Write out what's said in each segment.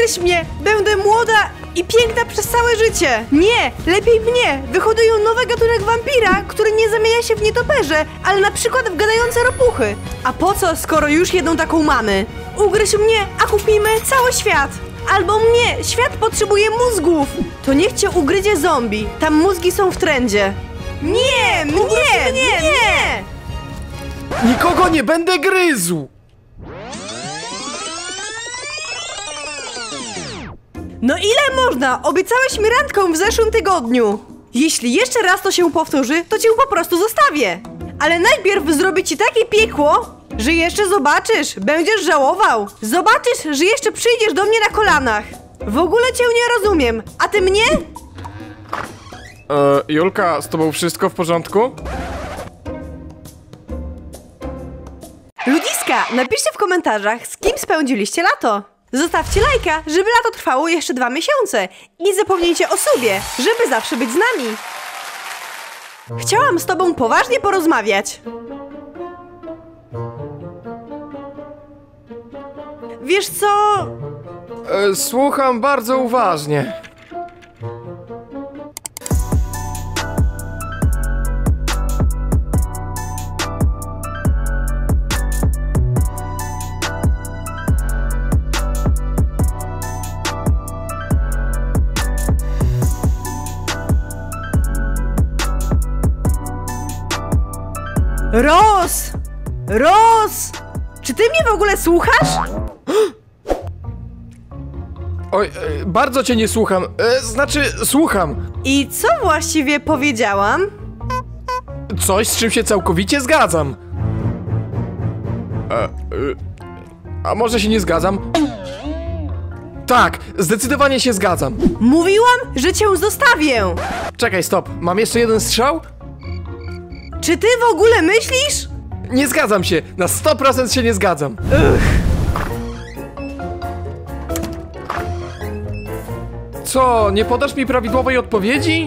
Ugryź mnie! Będę młoda i piękna przez całe życie! Nie! Lepiej mnie! Wyhodują nowy gatunek wampira, który nie zamienia się w nietoperze, ale na przykład w gadające ropuchy. A po co, skoro już jedną taką mamy? Ugryź mnie, a kupimy cały świat! Albo mnie! Świat potrzebuje mózgów! To niech cię ugryzie zombie. Tam mózgi są w trendzie. Nie! Nie! Nikogo nie będę gryzł! No ile można? Obiecałeś mi randkę w zeszłym tygodniu. Jeśli jeszcze raz to się powtórzy, to cię po prostu zostawię. Ale najpierw zrobię ci takie piekło, że jeszcze zobaczysz, będziesz żałował. Zobaczysz, że jeszcze przyjdziesz do mnie na kolanach. W ogóle cię nie rozumiem. A ty mnie? Julka, z tobą wszystko w porządku? Ludziska, napiszcie w komentarzach, z kim spędziliście lato. Zostawcie lajka, żeby lato trwało jeszcze 2 miesiące. I nie zapomnijcie o sobie, żeby zawsze być z nami. Chciałam z tobą poważnie porozmawiać. Wiesz co? Słucham bardzo uważnie. Ros! Czy ty mnie w ogóle słuchasz? Oj, bardzo cię nie słucham. Słucham. I co właściwie powiedziałam? Coś, z czym się całkowicie zgadzam. A może się nie zgadzam? Tak, zdecydowanie się zgadzam. Mówiłam, że cię zostawię. Czekaj, stop. Mam jeszcze jeden strzał? Czy ty w ogóle myślisz? Nie zgadzam się. Na 100% się nie zgadzam. Co, nie podasz mi prawidłowej odpowiedzi?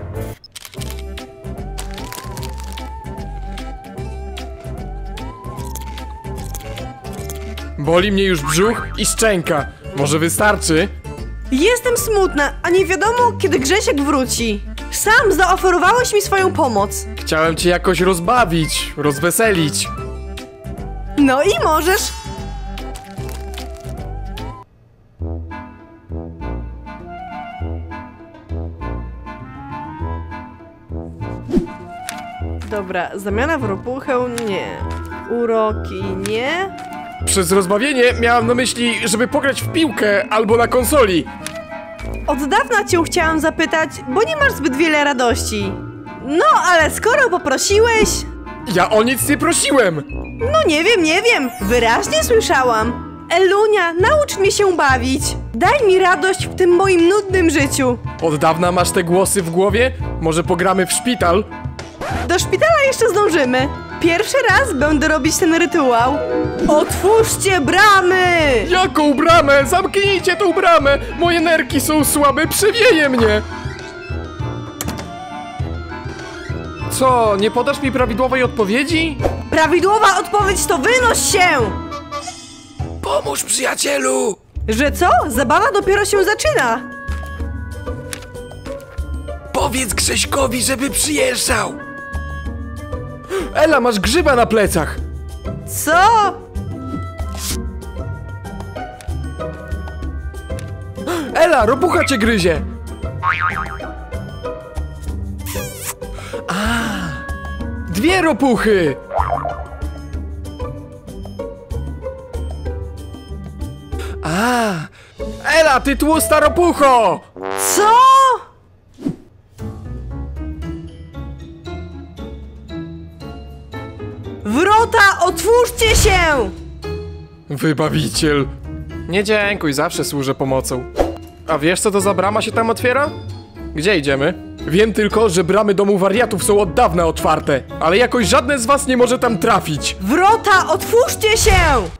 Boli mnie już brzuch i szczęka. Może wystarczy? Jestem smutna, a nie wiadomo, kiedy Grzesiek wróci. Sam zaoferowałeś mi swoją pomoc. Chciałem cię jakoś rozbawić, rozweselić. No i możesz. Dobra, zamiana w ropuchę nie. Uroki nie. Przez rozbawienie miałam na myśli, żeby pograć w piłkę albo na konsoli. Od dawna cię chciałam zapytać, bo nie masz zbyt wiele radości. No, ale skoro poprosiłeś... Ja o nic nie prosiłem. No nie wiem, wyraźnie słyszałam. Elunia, naucz mnie się bawić. Daj mi radość w tym moim nudnym życiu. Od dawna masz te głosy w głowie? Może pogramy w szpital? Do szpitala jeszcze zdążymy. Pierwszy raz będę robić ten rytuał. Otwórzcie bramy! Jaką bramę? Zamknijcie tą bramę! Moje nerki są słabe, przewieje mnie! Co, nie podasz mi prawidłowej odpowiedzi? Prawidłowa odpowiedź to wynoś się! Pomóż, przyjacielu! Że co? Zabawa dopiero się zaczyna. Powiedz Grześkowi, żeby przyjeżdżał! Ela, masz grzyba na plecach! Co? Ela, ropucha cię gryzie! Dwie ropuchy! Ela, ty tłusta ropucho! Co? Wrota, otwórzcie się! Wybawiciel. Nie dziękuj, zawsze służę pomocą. A wiesz, co to za brama się tam otwiera? Gdzie idziemy? Wiem tylko, że bramy domu wariatów są od dawna otwarte, ale jakoś żadne z was nie może tam trafić. Wrota, otwórzcie się!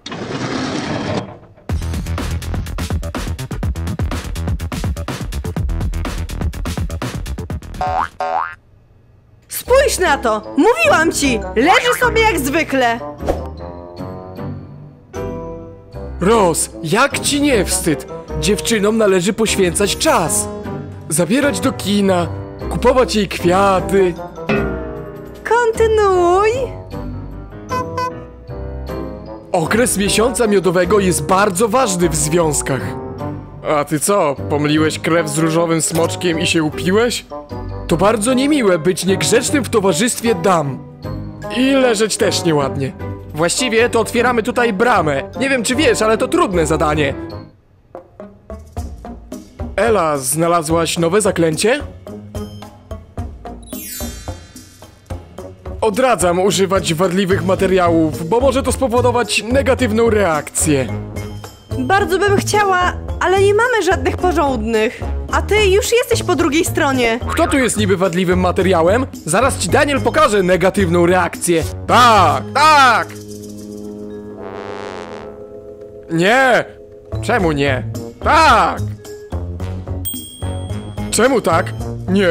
Spójrz na to! Mówiłam ci! Leży sobie jak zwykle! Ros, jak ci nie wstyd? Dziewczynom należy poświęcać czas. Zabierać do kina, kupować jej kwiaty. Kontynuuj. Okres miesiąca miodowego jest bardzo ważny w związkach. A ty co, pomyliłeś krew z różowym smoczkiem i się upiłeś? To bardzo niemiłe być niegrzecznym w towarzystwie dam. I leżeć też nieładnie. Właściwie to otwieramy tutaj bramę. Nie wiem czy wiesz, ale to trudne zadanie. Ela, znalazłaś nowe zaklęcie? Odradzam używać wadliwych materiałów, bo może to spowodować negatywną reakcję. Bardzo bym chciała, ale nie mamy żadnych porządnych. A ty już jesteś po drugiej stronie. Kto tu jest niby wadliwym materiałem? Zaraz ci Daniel pokaże negatywną reakcję. Tak, tak! Nie! Czemu nie? Tak! Czemu tak? Nie.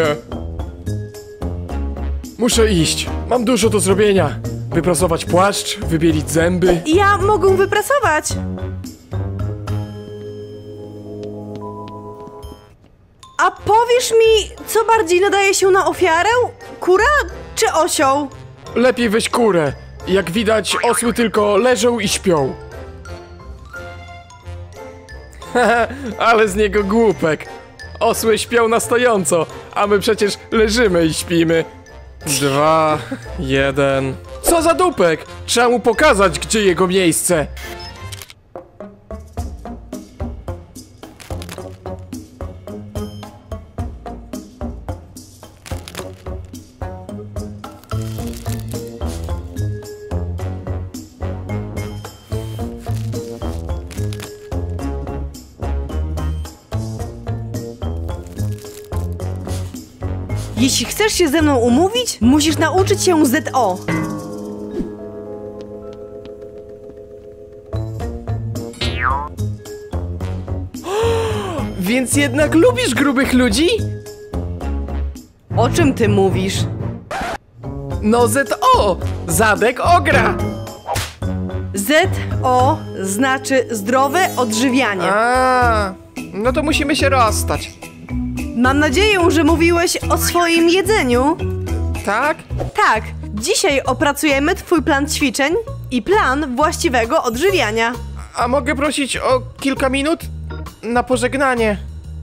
Muszę iść. Mam dużo do zrobienia. Wyprasować płaszcz, wybielić zęby. Ja mogę wyprasować. A powiesz mi, co bardziej nadaje się na ofiarę? Kura czy osioł? Lepiej weź kurę. Jak widać, osły tylko leżą i śpią. Ale z niego głupek. Osły śpią na stojąco, a my przecież leżymy i śpimy. 2, 1. Co za dupek? Trzeba mu pokazać, gdzie jego miejsce. Jeśli chcesz się ze mną umówić, musisz nauczyć się ZO. Więc jednak lubisz grubych ludzi? O czym ty mówisz? No ZO! Zadek Ogra! ZO znaczy zdrowe odżywianie. A, no to musimy się rozstać. Mam nadzieję, że mówiłeś o swoim jedzeniu. Tak? Tak, dzisiaj opracujemy twój plan ćwiczeń i plan właściwego odżywiania. A mogę prosić o kilka minut? Na pożegnanie.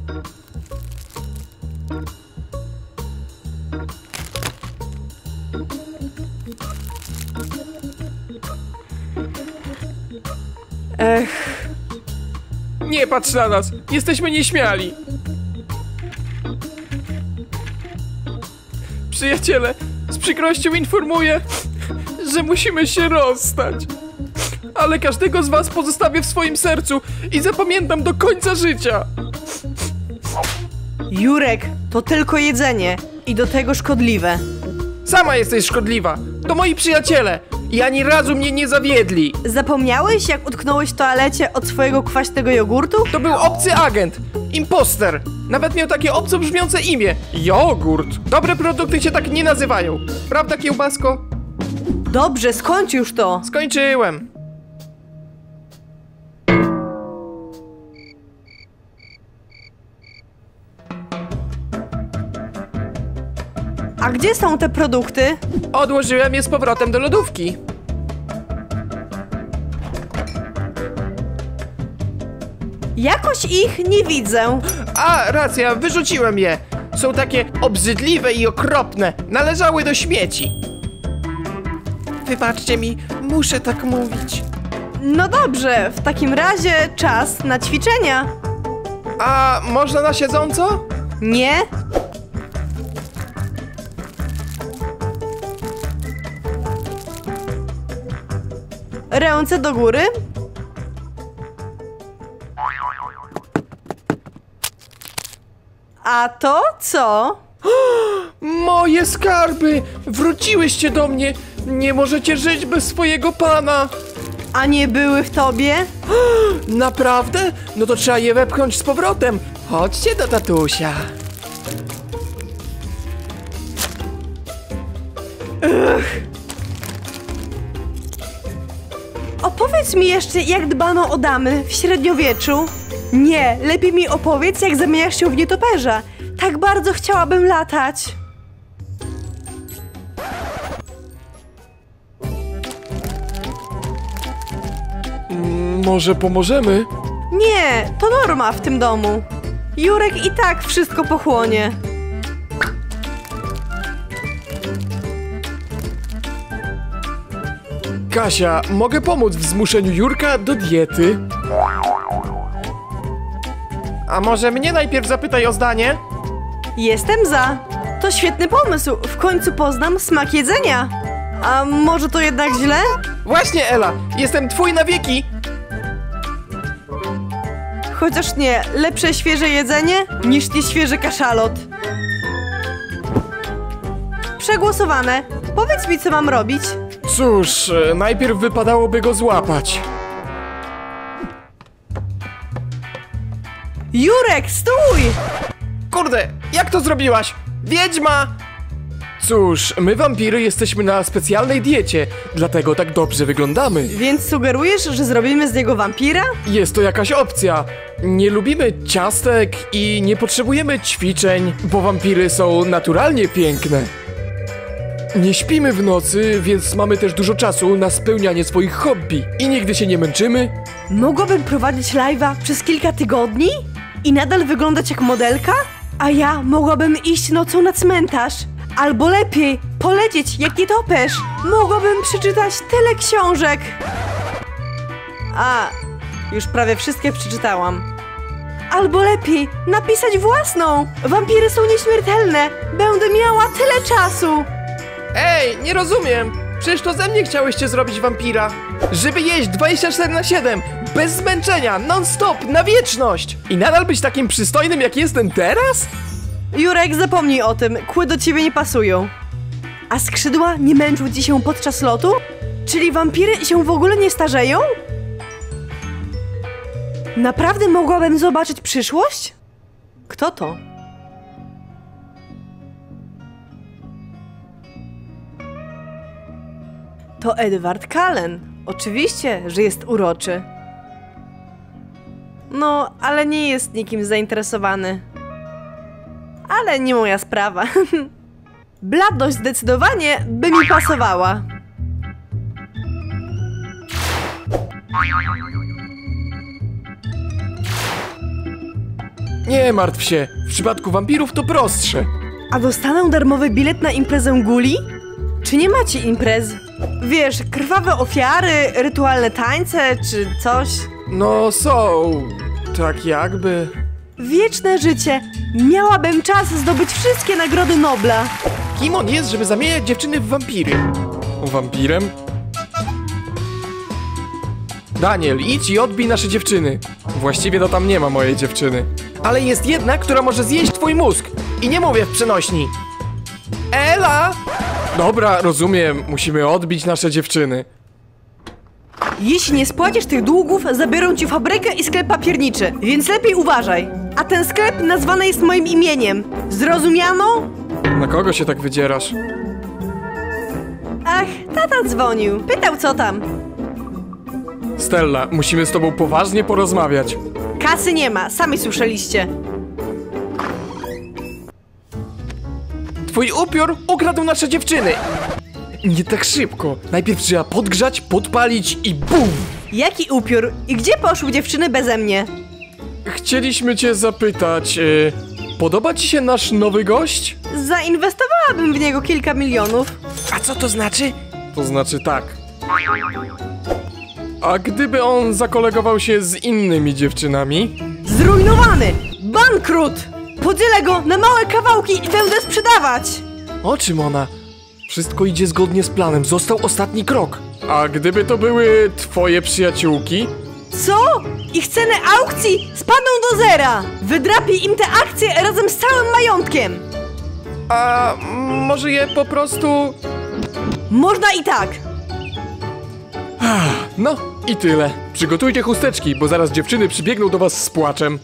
Nie patrz na nas, jesteśmy nieśmiali. Przyjaciele, z przykrością informuję, że musimy się rozstać. Ale każdego z was pozostawię w swoim sercu i zapamiętam do końca życia. Jurek, to tylko jedzenie i do tego szkodliwe. Sama jesteś szkodliwa. To moi przyjaciele i ani razu mnie nie zawiedli. Zapomniałeś, jak utknąłeś w toalecie od swojego kwaśnego jogurtu? To był obcy agent, imposter. Nawet miał takie obco brzmiące imię. Jogurt. Dobre produkty się tak nie nazywają. Prawda, kiełbasko? Dobrze, skończ już to. Skończyłem. A gdzie są te produkty? Odłożyłem je z powrotem do lodówki. Jakoś ich nie widzę. A, racja, wyrzuciłem je. Są takie obrzydliwe i okropne. Należały do śmieci. Wybaczcie mi, muszę tak mówić. No dobrze, w takim razie czas na ćwiczenia. A można na siedząco? Nie? Ręce do góry. A to co? Moje skarby! Wróciłyście do mnie! Nie możecie żyć bez swojego pana! A nie były w tobie? Naprawdę? No to trzeba je wepchnąć z powrotem! Chodźcie do tatusia! Opowiedz mi jeszcze, jak dbano o damy w średniowieczu. Nie, lepiej mi opowiedz, jak zamieniasz się w nietoperza. Tak bardzo chciałabym latać. Może pomożemy? Nie, to norma w tym domu. Jurek i tak wszystko pochłonie. Kasia, mogę pomóc w zmuszeniu Jurka do diety? A może mnie najpierw zapytaj o zdanie? Jestem za. To świetny pomysł. W końcu poznam smak jedzenia. A może to jednak źle? Właśnie, Ela, jestem twój na wieki! Chociaż nie, lepsze świeże jedzenie niż nieświeży kaszalot. Przegłosowane. Powiedz mi, co mam robić. Cóż, najpierw wypadałoby go złapać. Jurek, stój! Kurde, jak to zrobiłaś? Wiedźma! Cóż, my wampiry jesteśmy na specjalnej diecie, dlatego tak dobrze wyglądamy. Więc sugerujesz, że zrobimy z niego wampira? Jest to jakaś opcja. Nie lubimy ciastek i nie potrzebujemy ćwiczeń, bo wampiry są naturalnie piękne. Nie śpimy w nocy, więc mamy też dużo czasu na spełnianie swoich hobby. I nigdy się nie męczymy. Mogłabym prowadzić live'a przez kilka tygodni i nadal wyglądać jak modelka? A ja mogłabym iść nocą na cmentarz. Albo lepiej, polecieć jak nietoperz. Mogłabym przeczytać tyle książek. A, już prawie wszystkie przeczytałam. Albo lepiej, napisać własną. Wampiry są nieśmiertelne. Będę miała tyle czasu. Ej, nie rozumiem! Przecież to ze mnie chciałyście zrobić wampira. Żeby jeść 24/7, bez zmęczenia, non-stop, na wieczność! I nadal być takim przystojnym, jak jestem teraz? Jurek, zapomnij o tym. Kły do ciebie nie pasują. A skrzydła nie męczą ci się podczas lotu? Czyli wampiry się w ogóle nie starzeją? Naprawdę mogłabym zobaczyć przyszłość? Kto to? To Edward Cullen. Oczywiście, że jest uroczy. No, ale nie jest nikim zainteresowany. Ale nie moja sprawa. Bladość zdecydowanie by mi pasowała. Nie martw się, w przypadku wampirów to prostsze. A dostanę darmowy bilet na imprezę guli? Czy nie macie imprez? Wiesz, krwawe ofiary, rytualne tańce, czy coś? No są, tak jakby... Wieczne życie. Miałabym czas zdobyć wszystkie nagrody Nobla. Kim on jest, żeby zamieniać dziewczyny w wampiry? Wampirem? Daniel, idź i odbij nasze dziewczyny. Właściwie to tam nie ma mojej dziewczyny. Ale jest jedna, która może zjeść twój mózg. I nie mówię w przenośni. Ela! Dobra, rozumiem. Musimy odbić nasze dziewczyny. Jeśli nie spłacisz tych długów, zabiorą ci fabrykę i sklep papierniczy, więc lepiej uważaj. A ten sklep nazwany jest moim imieniem. Zrozumiano? Na kogo się tak wydzierasz? Ach, tata dzwonił. Pytał, co tam. Stella, musimy z tobą poważnie porozmawiać. Kasy nie ma, sami słyszeliście. Twój upiór ukradł nasze dziewczyny. Nie tak szybko. Najpierw trzeba podgrzać, podpalić i bum! Jaki upiór? I gdzie poszły dziewczyny beze mnie? Chcieliśmy cię zapytać, podoba ci się nasz nowy gość? Zainwestowałabym w niego kilka milionów. A co to znaczy? To znaczy tak. A gdyby on zakolegował się z innymi dziewczynami? Zrujnowany! Bankrut! Podzielę go na małe kawałki i będę sprzedawać! O czym ona? Wszystko idzie zgodnie z planem, został ostatni krok. A gdyby to były twoje przyjaciółki? Co? Ich ceny aukcji spadną do zera! Wydrapię im te akcje razem z całym majątkiem! A może je po prostu... Można i tak! No i tyle. Przygotujcie chusteczki, bo zaraz dziewczyny przybiegną do was z płaczem.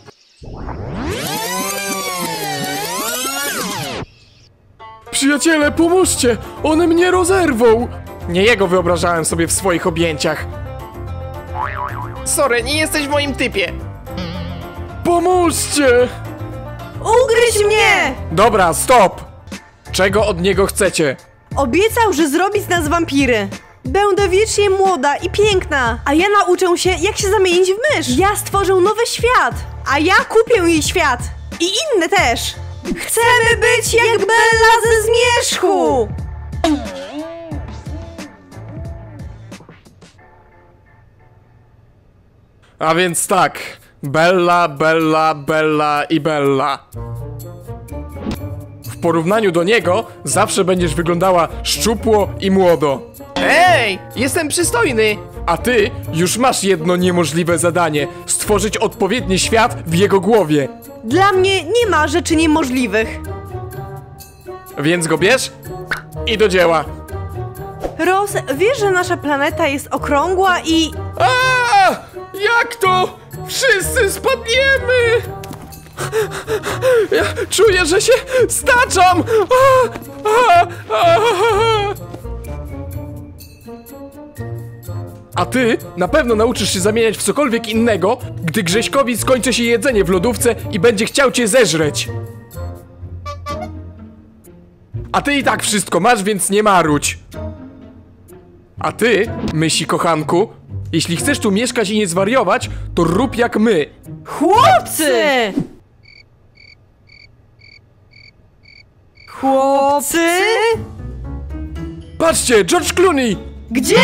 Przyjaciele, pomóżcie! One mnie rozerwą! Nie jego wyobrażałem sobie w swoich objęciach. Sorry, nie jesteś w moim typie. Pomóżcie! Ugryź mnie! Dobra, stop! Czego od niego chcecie? Obiecał, że zrobi z nas wampiry. Będę wiecznie młoda i piękna, a ja nauczę się, jak się zamienić w mysz. Ja stworzę nowy świat, a ja kupię jej świat. I inne też. Chcemy być jak Bella ze Zmierzchu! A więc tak, Bella, Bella, Bella i Bella. W porównaniu do niego zawsze będziesz wyglądała szczupło i młodo. Ej, jestem przystojny! A ty już masz jedno niemożliwe zadanie: stworzyć odpowiedni świat w jego głowie. Dla mnie nie ma rzeczy niemożliwych. Więc go bierz i do dzieła. Roz, wiesz, że nasza planeta jest okrągła i... A! Jak to? Wszyscy spadniemy! Ja czuję, że się staczam! A ty na pewno nauczysz się zamieniać w cokolwiek innego, gdy Grześkowi skończy się jedzenie w lodówce i będzie chciał cię zeżreć. A ty i tak wszystko masz, więc nie marudź. A ty, myśli kochanku, jeśli chcesz tu mieszkać i nie zwariować, to rób jak my. Chłopcy! Chłopcy? Patrzcie, George Clooney! Gdzie?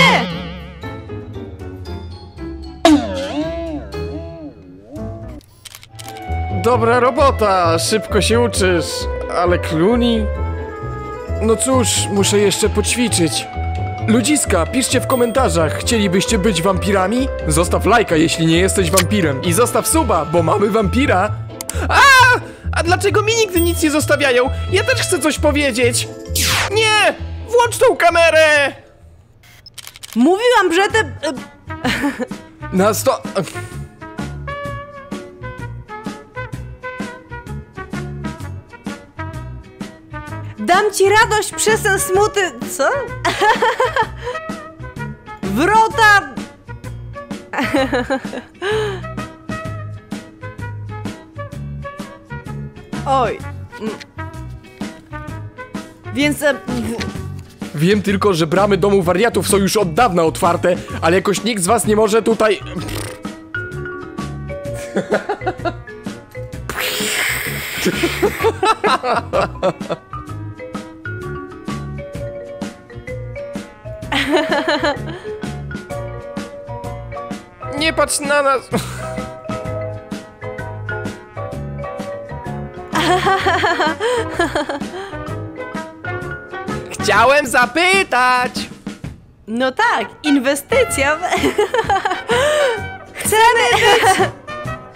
Dobra robota, szybko się uczysz, ale Clooney? No cóż, muszę jeszcze poćwiczyć. Ludziska, piszcie w komentarzach, chcielibyście być wampirami? Zostaw lajka, jeśli nie jesteś wampirem. I zostaw suba, bo mamy wampira. A dlaczego mi nigdy nic nie zostawiają? Ja też chcę coś powiedzieć! Nie! Włącz tą kamerę! Mówiłam, że te... Na sto... Dam ci radość przez ten smuty... Co? Wrota... Oj. Więc... Wiem tylko, że bramy domu wariatów są już od dawna otwarte, ale jakoś nikt z was nie może tutaj... Nie patrz na nas! Chciałem zapytać! No tak, inwestycja w... Chcemy być...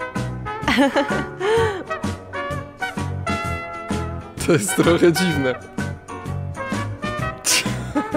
To jest trochę dziwne.